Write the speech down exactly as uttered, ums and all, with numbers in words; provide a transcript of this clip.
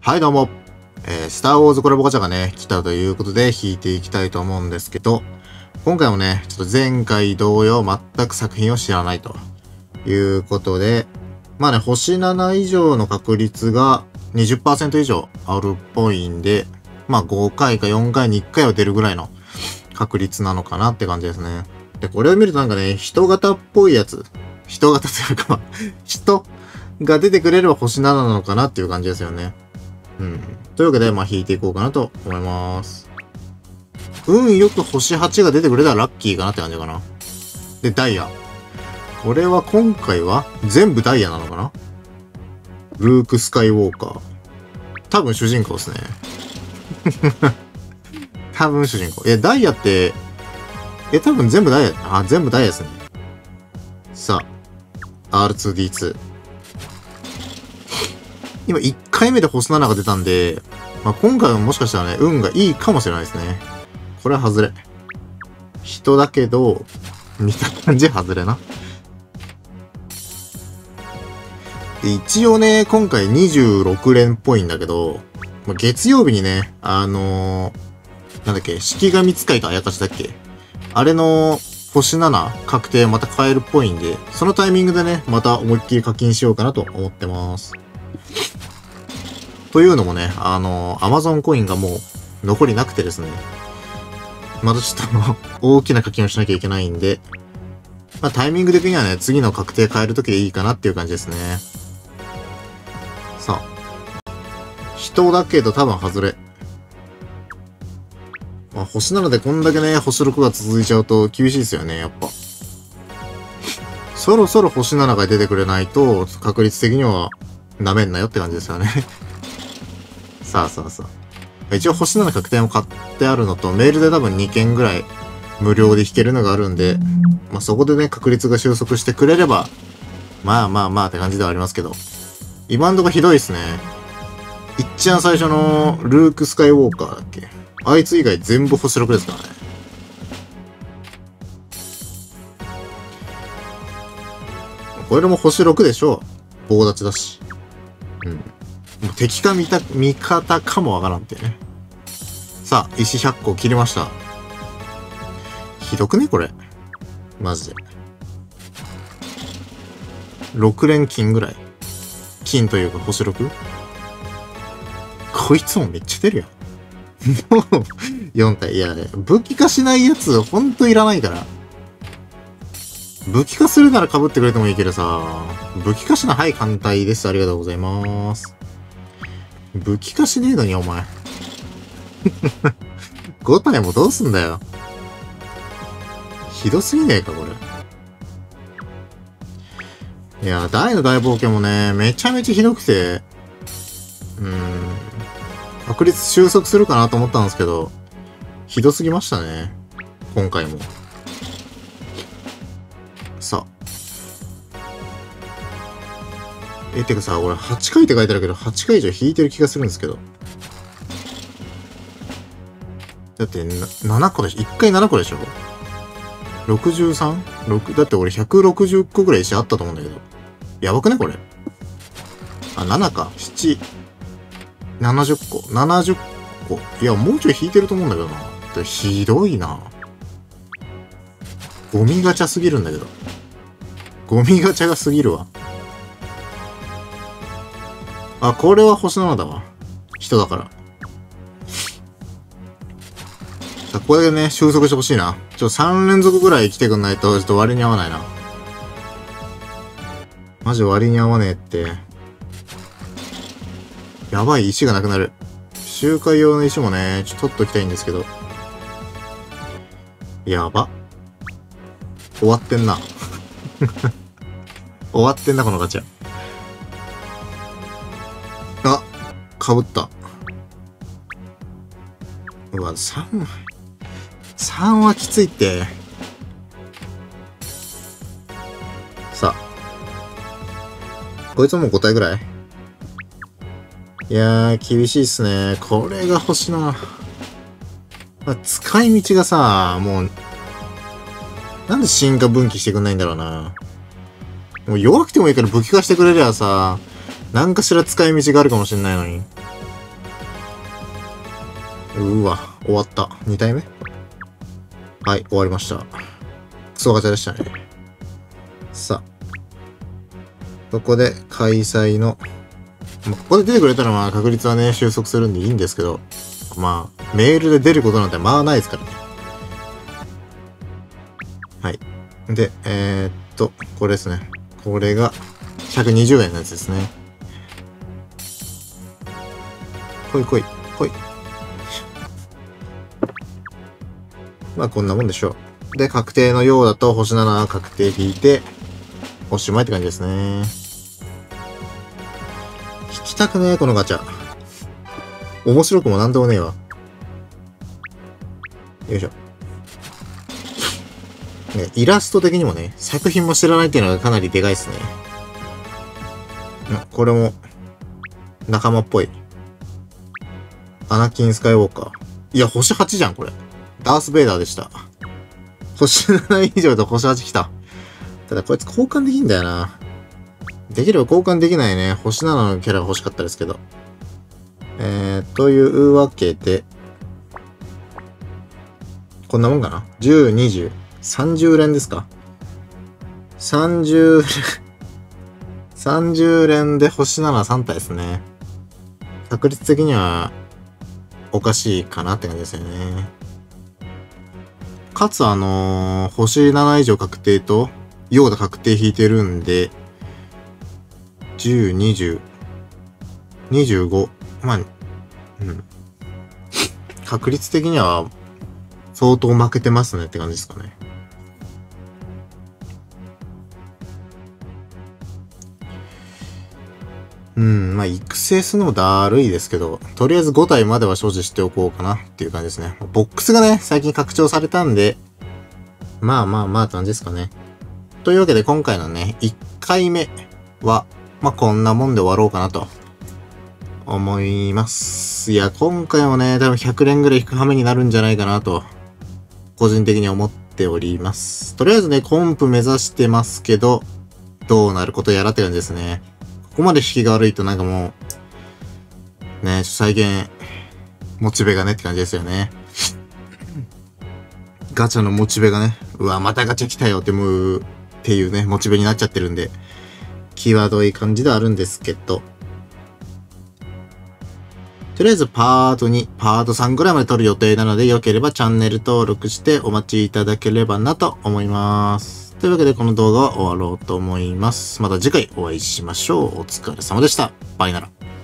はいどうも、えー、スターウォーズコラボガチャがね、来たということで引いていきたいと思うんですけど、今回もね、ちょっと前回同様全く作品を知らないということで、まあね、星なな以上の確率が にじゅっパーセント 以上あるっぽいんで、まあごかいかよんかいにいっかいは出るぐらいの確率なのかなって感じですね。で、これを見るとなんかね、人型っぽいやつ、人型というか、人が出てくれれば星なななのかなっていう感じですよね。うん。というわけで、まあ引いていこうかなと思います。運よく星はちが出てくれたらラッキーかなって感じかな。で、ダイヤ。これは今回は全部ダイヤなのかな？ルーク・スカイウォーカー。多分主人公ですね。多分主人公。え、ダイヤって、え、多分全部ダイヤ、あ、全部ダイヤですね。さあ、アールツーディーツー。今いっかいめで星ななが出たんで、まあ、今回はもしかしたらね、運がいいかもしれないですね。これは外れ。人だけど、見た感じ外れな。で、一応ね、今回にじゅうろく連っぽいんだけど、まあ、月曜日にね、あのー、なんだっけ、式神使いとあやかしだっけ、あれの星なな確定また変えるっぽいんで、そのタイミングでね、また思いっきり課金しようかなと思ってます。というのもね、あの、アマゾンコインがもう残りなくてですね、またちょっと大きな課金をしなきゃいけないんで、まあタイミング的にはね、次の確定変えるときでいいかなっていう感じですね。さあ。人だけど多分外れ。まあ星なのでこんだけね、星ろくが続いちゃうと厳しいですよね、やっぱ。そろそろ星ななが出てくれないと、確率的には舐めんなよって感じですよね。さあさあさあ。一応星なな確定も買ってあるのと、メールで多分にけんぐらい無料で引けるのがあるんで、まあそこでね、確率が収束してくれれば、まあまあまあって感じではありますけど、今んとこひどいっすね。いっちゃん最初のルーク・スカイウォーカーだっけ、あいつ以外全部星ろくですからね。これも星ろくでしょう。棒立ちだし。うん。もう敵か味た味方かもわからんってね。さあ、石ひゃっこ切りました。ひどくねこれ。マジで。ろく連金ぐらい。金というか星 ろく？ こいつもめっちゃ出るやん。もう、よん体。いや、武器化しないやつほんといらないから。武器化するなら被ってくれてもいいけどさ。武器化しない。はい、艦隊です。ありがとうございます。武器化しねえのに、お前。ご体もどうすんだよ。ひどすぎねえか、これ。いや、大の大冒険もね、めちゃめちゃひどくて、うーん、確率収束するかなと思ったんですけど、ひどすぎましたね。今回も。さあ。え、てかさ、俺はちかいって書いてあるけど、はちかい以上引いてる気がするんですけど。だって、ななこでしょ ?いっ 回ななこでしょ ?ろくじゅうさん？ ろく だって俺ひゃくろくじゅっこぐらい石あったと思うんだけど。やばくねこれ。あ、ななか。なな、ななじゅっこ。ななじゅっこ。いや、もうちょい引いてると思うんだけどな。ひどいな。ゴミガチャすぎるんだけど。ゴミガチャがすぎるわ。あ、これは星ななだわ。人だから。さあ、これでね、収束してほしいな。ちょ、さん連続ぐらい来てくんないと、ちょっと割に合わないな。マジ割に合わねえって。やばい、石がなくなる。周回用の石もね、ちょっと取っときたいんですけど。やば。終わってんな。終わってんな、このガチャ。あ、かぶった。うわ、さん、さんはきついって。さあ。こいつはもうご体ぐらい？いやー、厳しいっすね。これが星な。まあ、使い道がさ、もう、なんで進化分岐してくんないんだろうな。もう弱くてもいいから武器化してくれりゃさ、何かしら使い道があるかもしんないのに。 うわ、終わった。に体目はい、終わりました。クソガチャでしたね。さあ。ここで開催の、まあ、ここで出てくれたらまあ確率はね、収束するんでいいんですけど、まあ、メールで出ることなんてまあないですからね。はい。で、えー、っと、これですね。これがひゃくにじゅうえんのやつですね。来い来い、来い。まあこんなもんでしょう。で、確定のようだと星なな確定引いて、おしまいって感じですね。引きたくねえ、このガチャ。面白くもなんでもねえわ。よいしょ。ね、イラスト的にもね、作品も知らないっていうのがかなりでかいっすね。これも、仲間っぽい。アナキン・スカイウォーカー。いや、星はちじゃん、これ。ダース・ベイダーでした。星なな以上と星はち来た。ただこいつ交換できんだよな。できれば交換できないね。星ななのキャラが欲しかったですけど。えー、というわけで、こんなもんかな ?じゅう、にじゅう、さんじゅう連ですか ?さんじゅう さんじゅう連で星ななさん体ですね。確率的にはおかしいかなって感じですよね。かつあのー、星なな以上確定と、ヨーダ確定引いてるんで、じゅう、にじゅう、にじゅうご、まあ、うん。確率的には相当負けてますねって感じですかね。うん、まあ、育成するのもだるいですけど、とりあえずご体までは所持しておこうかなっていう感じですね。ボックスがね、最近拡張されたんで、まあまあまあって感じですかね。というわけで今回のね、いっかいめは、まあこんなもんで終わろうかなと思います。いや、今回もね、多分ひゃく連ぐらい引く羽目になるんじゃないかなと、個人的に思っております。とりあえずね、コンプ目指してますけど、どうなることやらって感じですね。ここまで引きが悪いとなんかもう、ね、再現、モチベがねって感じですよね。ガチャのモチベがね、うわ、またガチャ来たよって思うっていうね、モチベになっちゃってるんで、際どい感じではあるんですけど、とりあえずパートに、パートさんぐらいまで撮る予定なので、良ければチャンネル登録してお待ちいただければなと思います。というわけでこの動画は終わろうと思います。また次回お会いしましょう。お疲れ様でした。バイなら。